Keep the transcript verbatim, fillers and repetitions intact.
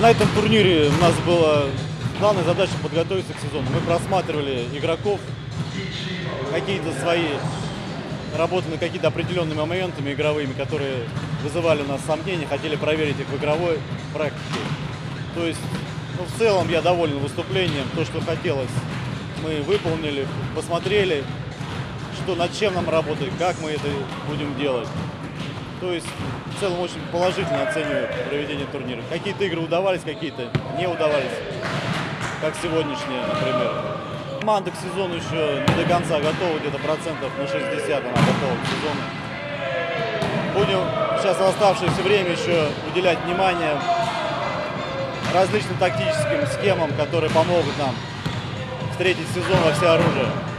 На этом турнире у нас была главная задача подготовиться к сезону. Мы просматривали игроков, какие-то свои работы над какими-то определенными моментами игровыми, которые вызывали у нас сомнения, хотели проверить их в игровой практике. То есть, ну, в целом я доволен выступлением. То, что хотелось, мы выполнили, посмотрели, что, над чем нам работать, как мы это будем делать. То есть, в целом, очень положительно оцениваю проведение турнира. Какие-то игры удавались, какие-то не удавались, как сегодняшняя, например. Команда к сезону еще не до конца готова, где-то процентов на шестьдесят она готова к сезону. Будем сейчас в оставшееся время еще уделять внимание различным тактическим схемам, которые помогут нам встретить сезон во всеоружие.